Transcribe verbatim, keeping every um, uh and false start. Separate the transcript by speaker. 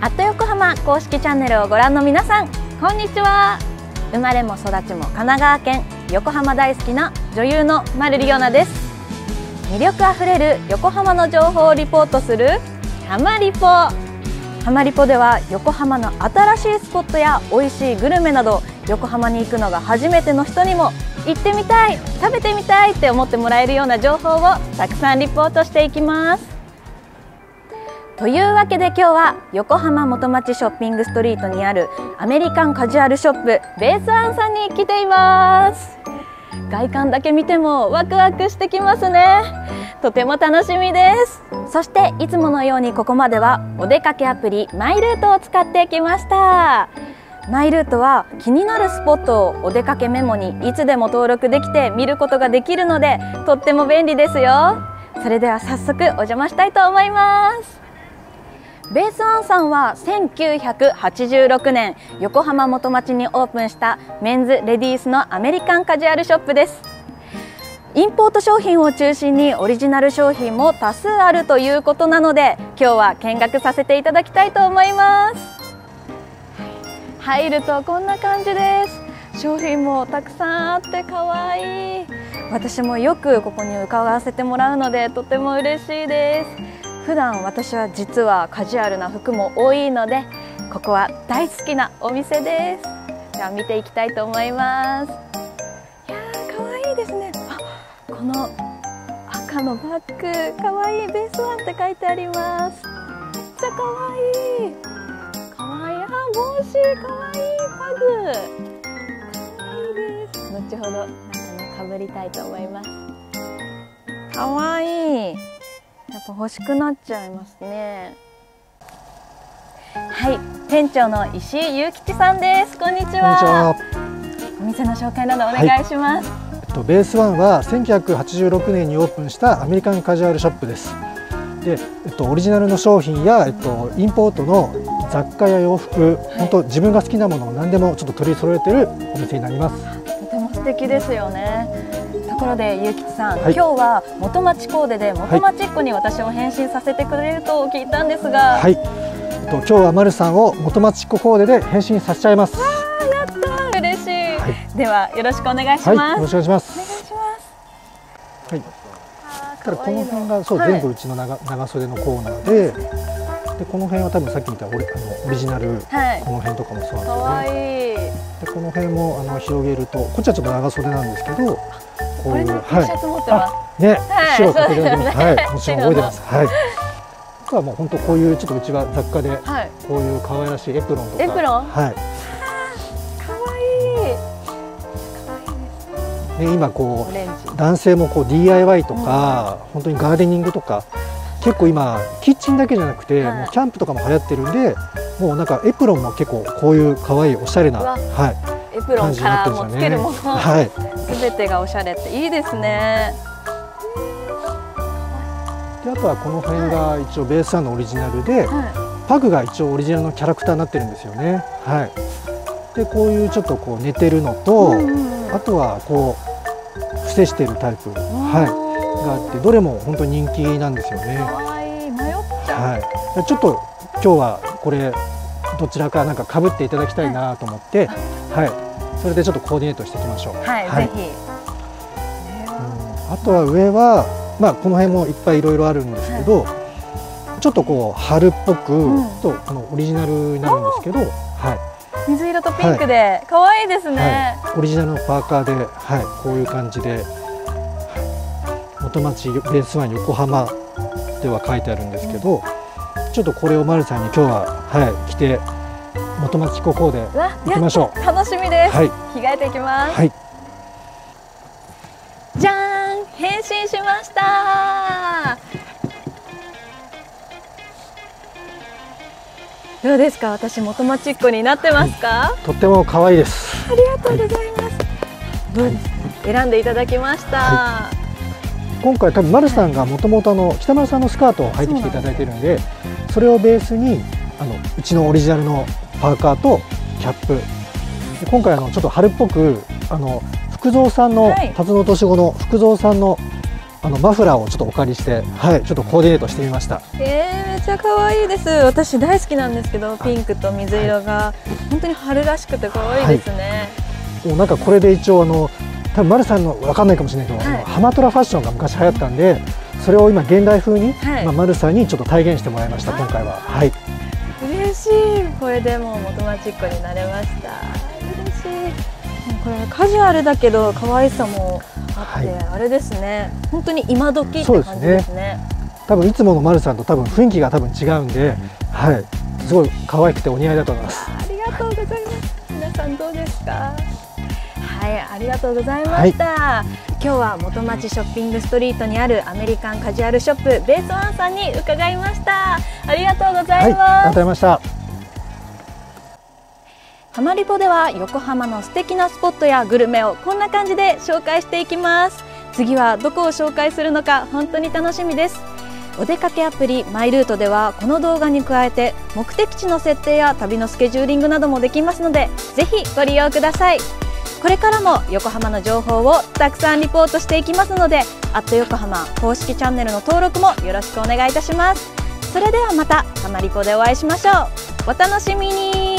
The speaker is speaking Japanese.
Speaker 1: アット横浜公式チャンネルをご覧の皆さん、こんにちは。生まれも育ちも神奈川県、横浜大好きな女優の丸里央奈です。魅力あふれる横浜の情報をリポートするハマリポ。ハマリポでは横浜の新しいスポットや美味しいグルメなど、横浜に行くのが初めての人にも行ってみたい、食べてみたいって思ってもらえるような情報をたくさんリポートしていきます。というわけで今日は横浜元町ショッピングストリートにあるアメリカンカジュアルショップベースワンさんに来ています。外観だけ見てもワクワクしてきますね。とても楽しみです。そしていつものようにここまではお出かけアプリマイルートを使ってきました。マイルートは気になるスポットをお出かけメモにいつでも登録できて見ることができるので、とっても便利ですよ。それでは早速お邪魔したいと思います。ベースワンさんはせんきゅうひゃくはちじゅうろくねん横浜元町にオープンしたメンズ・レディースのアメリカンカジュアルショップです。インポート商品を中心にオリジナル商品も多数あるということなので、今日は見学させていただきたいと思います。入るとこんな感じです。商品もたくさんあって可愛い。私もよくここに伺わせてもらうのでとても嬉しいです。普段私は実はカジュアルな服も多いので、ここは大好きなお店です。では見ていきたいと思います。いやー可愛いですね。あ、この赤のバッグ可愛い。ベースワンって書いてあります。めっちゃ可愛い。可愛い。あ、帽子可愛い。パグ可愛いです。後ほどなんかねかぶりたいと思います。可愛い。やっぱ欲しくなっちゃいますね。はい、店長の石井雄吉さんです。こんにちは。お店の紹介などお願いします。はい、
Speaker 2: えっと、ベースワンはせんきゅうひゃくはちじゅうろくねんにオープンしたアメリカンカジュアルショップです。で、えっと、オリジナルの商品や、えっと、インポートの雑貨や洋服、はい、本当自分が好きなものを何でもちょっと取り揃えてるお店になります。
Speaker 1: とても素敵ですよね。ところでゆうきちさん、はい、今日は元町コーデで元町っ子に私を変身させてくれると聞いたんですが、
Speaker 2: はい、えっと、今日は丸さんを元町っ子コーデで変身させちゃいます。
Speaker 1: わー、やったー、嬉しい。はい、ではよろしくお願いします。
Speaker 2: はい、よろしくお願いします。
Speaker 1: お願いします。
Speaker 2: はい。ただこの辺がそう、はい、全部うちの長長袖のコーナーで、でこの辺は多分さっき見たオリ、あのオリジナル、はい、この辺とかもそうなんですね。
Speaker 1: 可愛い。
Speaker 2: でこの辺もあの広げると、こっちはちょっと長袖なんですけど、
Speaker 1: こういう T シャツ持ってます。
Speaker 2: ね、白かけてます。はい、もちろん覚えてます。はい。あとはもう本当こういうちょっとうちは雑貨でこういう可愛らしいエプロンとか。
Speaker 1: エプロン。
Speaker 2: はい。
Speaker 1: 可愛い。
Speaker 2: 可愛いです。で今こう男性もこう ディーアイワイ とか本当にガーデニングとか結構今キッチンだけじゃなくてもうキャンプとかも流行ってるんで、もうなんかエプロンも結構こういう可愛いおしゃれな、はい。
Speaker 1: エプロンからもつけるもの、はい、すべてがおしゃれっていいですね。
Speaker 2: であとはこの辺が一応ベースワンのオリジナルで、はい、パグが一応オリジナルのキャラクターになってるんですよね。はい。でこういうちょっとこう寝てるのと、あとはこう伏せしてるタイプ、はい、があって、どれも本当に人気なんですよね。
Speaker 1: 可愛い。迷っちゃう。
Speaker 2: はい。ちょっと今日はこれどちらかなんか被っていただきたいなと思って、はい。それでちょっとコーディネートしていきましょう。
Speaker 1: はい、はい、ぜひ。
Speaker 2: うん、あとは上は、まあこの辺もいっぱいいろいろあるんですけど、はい、ちょっとこう春っぽく、うん、とこのオリジナルになるんですけど、はい。
Speaker 1: 水色とピンクで可愛いですね。
Speaker 2: はい、オリジナルのパーカーで、はい、こういう感じで、はい、元町ベースワン横浜では書いてあるんですけど、ちょっとこれを丸さんに今日は、はい、着て元町っ子コーデ行きましょう。
Speaker 1: 楽しみです。
Speaker 2: はい、
Speaker 1: 着替えていきます。
Speaker 2: はい。
Speaker 1: じゃーん、変身しました。どうですか、私元町っ子になってますか？はい、
Speaker 2: とっても可愛いです。
Speaker 1: ありがとうございます。はい、選んでいただきました。はい、
Speaker 2: 今回多分丸さんがもともとの北丸さんのスカートを履いてきていただいてるんで、それをベースにあのうちのオリジナルのパーカーとキャップ。で今回あのちょっと春っぽくあの福蔵さんの、はい、辰野年子の福蔵さんのあのマフラーをちょっとお借りして、はい、ちょっとコーディネートしてみました。
Speaker 1: えー、めっちゃ可愛いです。私大好きなんですけど、ピンクと水色が、はい、本当に春らしくて可愛いですね。
Speaker 2: はい、もうなんかこれで一応あの多分丸さんの分かんないかもしれないけど、はい、ハマトラファッションが昔流行ったんで、それを今現代風に、はい、まあ丸さんにちょっと体現してもらいました今回は。はい。
Speaker 1: 嬉しい。これでもう元町っ子になれました。嬉しい。これカジュアルだけど可愛さもあって、はい、あれですね。本当に今時って感じですね。
Speaker 2: 多分いつもの丸さんと多分雰囲気が多分違うんで、はい、すごい可愛くてお似合いだと思います。
Speaker 1: ありがとうございます。皆さんどうですか。はい、ありがとうございました。はい、今日は元町ショッピングストリートにあるアメリカンカジュアルショップベースワンさんに伺いました。ありがとうございます。はい、あり
Speaker 2: がとうございました。
Speaker 1: ハマリポでは横浜の素敵なスポットやグルメをこんな感じで紹介していきます。次はどこを紹介するのか本当に楽しみです。お出かけアプリマイルートではこの動画に加えて目的地の設定や旅のスケジューリングなどもできますので、ぜひご利用ください。これからも横浜の情報をたくさんリポートしていきますので、アット横浜公式チャンネルの登録もよろしくお願いいたします。それではまたハマリポでお会いしましょう。お楽しみに。